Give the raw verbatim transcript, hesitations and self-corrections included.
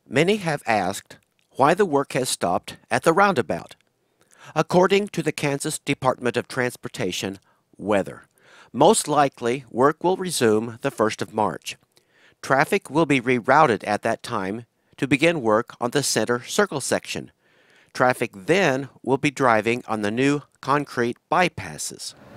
Many have asked why the work has stopped at the roundabout. According to the Kansas Department of Transportation, weather. Most likely, work will resume the first of March. Traffic will be rerouted at that time to begin work on the center circle section. Traffic then will be driving on the new concrete bypasses.